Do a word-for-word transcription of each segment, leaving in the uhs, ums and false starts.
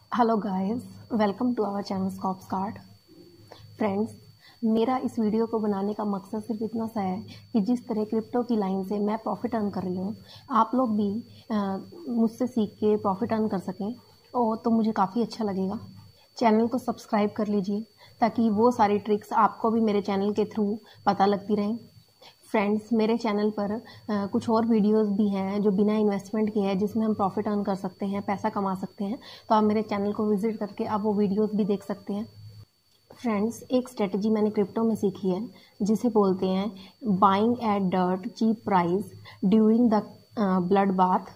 Hello guys, welcome to our channel Scopes Card. Friends, मेरा इस video को बनाने का मकसद सिर्फ इतना सा है कि जिस तरह क्रिप्टो की लाइन से मैं प्रॉफिट अर्न कर रही हूँ, आप लोग भी मुझसे सीख के प्रॉफिट अर्न कर सकें और तो मुझे काफ़ी अच्छा लगेगा। चैनल को सब्सक्राइब कर लीजिए ताकि वो सारी ट्रिक्स आपको भी मेरे चैनल के थ्रू पता लगती रहें। फ्रेंड्स, मेरे चैनल पर आ, कुछ और वीडियोस भी हैं जो बिना इन्वेस्टमेंट के हैं, जिसमें हम प्रॉफिट अर्न कर सकते हैं, पैसा कमा सकते हैं। तो आप मेरे चैनल को विजिट करके आप वो वीडियोस भी देख सकते हैं। फ्रेंड्स, एक स्ट्रेटजी मैंने क्रिप्टो में सीखी है जिसे बोलते हैं buying at dirt cheap price during the blood bath.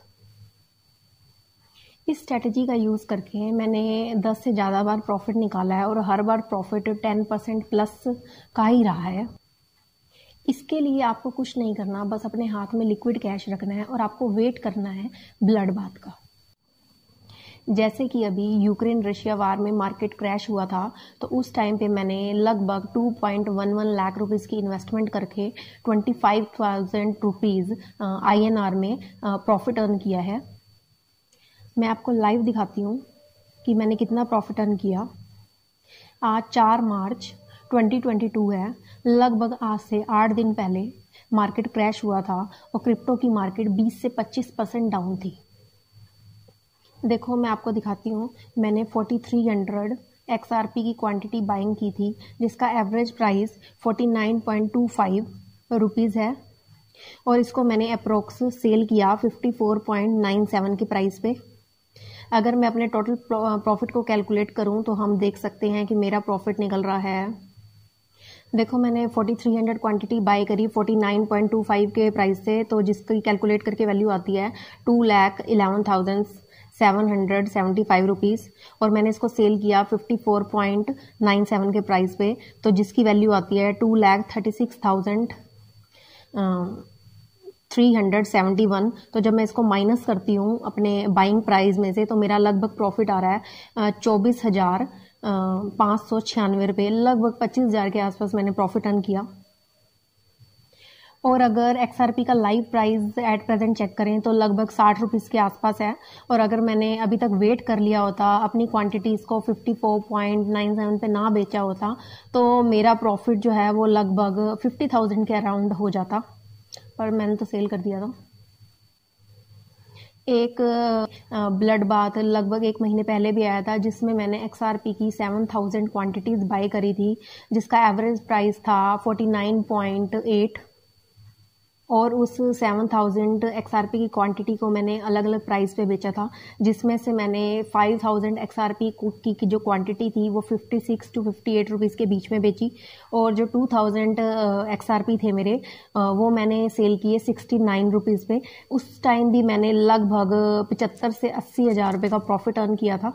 इस स्ट्रेटजी का यूज़ करके मैंने दस से ज़्यादा बार प्रॉफिट निकाला है और हर बार प्रॉफिट टेन परसेंट प्लस का ही रहा है। इसके लिए आपको कुछ नहीं करना, बस अपने हाथ में लिक्विड कैश रखना है और आपको वेट करना है ब्लड बाथ का। जैसे कि अभी यूक्रेन रशिया वार में मार्केट क्रैश हुआ था, तो उस टाइम पे मैंने लगभग two point one one lakh rupees की इन्वेस्टमेंट करके twenty five thousand rupees I N R में प्रॉफिट अर्न किया है। मैं आपको लाइव दिखाती हूँ कि मैंने कितना प्रॉफिट अर्न किया। आज चार मार्च ट्वेंटी ट्वेंटी टू है, लगभग आज से आठ दिन पहले मार्केट क्रैश हुआ था और क्रिप्टो की मार्केट बीस से पच्चीस परसेंट डाउन थी। देखो, मैं आपको दिखाती हूँ। मैंने forty three hundred X R P की क्वांटिटी बाइंग की थी, जिसका average price forty nine point two five rupees है और इसको मैंने अप्रोक्स सेल किया fifty four point nine seven के प्राइस पे। अगर मैं अपने टोटल प्रॉफिट को कैलकुलेट करूं तो हम देख सकते हैं कि मेरा प्रॉफिट निकल रहा है। देखो, मैंने forty three hundred quantity buy करी forty nine point two five के प्राइस से, तो जिसकी कैलकुलेट करके वैल्यू आती है two lakh eleven thousand seven hundred seventy five rupees और मैंने इसको सेल किया fifty four point nine seven के प्राइस पे, तो जिसकी वैल्यू आती है two lakh thirty six thousand three hundred seventy one. तो जब मैं इसको माइनस करती हूँ अपने बाइंग प्राइस में से, तो मेरा लगभग प्रॉफिट आ रहा है चौबीस हजार पाँच सौ छियानवे रुपये, लगभग पच्चीस हजार के आसपास मैंने प्रॉफिट अर्न किया। और अगर एक्सआरपी का live price at present check करें तो लगभग साठ रुपीज़ के आसपास है। और अगर मैंने अभी तक वेट कर लिया होता, अपनी क्वांटिटीज़ को fifty four point nine seven पे ना बेचा होता, तो मेरा प्रॉफिट जो है वो लगभग फिफ्टी थाउजेंड के अराउंड हो जाता, पर मैंने तो सेल कर दिया था। एक ब्लड बाथ लगभग एक महीने पहले भी आया था, जिसमें मैंने एक्सआरपी की सेवन थाउजेंड क्वांटिटीज़ बाय करी थी, जिसका एवरेज प्राइस था फोर्टी नाइन पॉइंट एट और उस सेवन थाउजेंड एक्सआरपी की क्वांटिटी को मैंने अलग अलग प्राइस पे बेचा था, जिसमें से मैंने फाइव थाउजेंड एक्सआरपी की, की जो क्वांटिटी थी वो fifty six to fifty eight rupees के बीच में बेची और जो टू थाउजेंड एक्सआरपी थे मेरे, वो मैंने सेल किए सिक्सटी नाइन रुपीज़ पे। उस टाइम भी मैंने लगभग पचहत्तर से अस्सी हज़ार रुपये का प्रॉफिट अर्न किया था।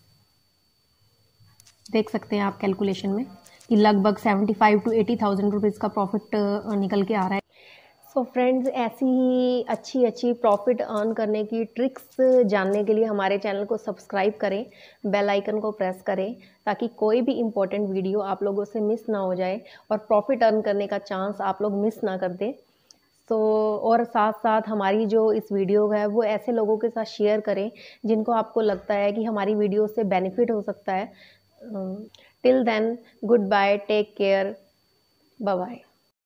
देख सकते हैं आप कैलकुलेशन में कि लगभग seventy five to eighty thousand rupees का प्रॉफिट निकल के आ रहा है। सो so फ्रेंड्स, ऐसी ही अच्छी अच्छी प्रॉफिट अर्न करने की ट्रिक्स जानने के लिए हमारे चैनल को सब्सक्राइब करें, बेल आइकन को प्रेस करें ताकि कोई भी इम्पोर्टेंट वीडियो आप लोगों से मिस ना हो जाए और प्रॉफिट अर्न करने का चांस आप लोग मिस ना कर दें। तो और साथ साथ हमारी जो इस वीडियो है वो ऐसे लोगों के साथ शेयर करें जिनको आपको लगता है कि हमारी वीडियो से बेनिफिट हो सकता है। Till then, goodbye, take care, bye bye.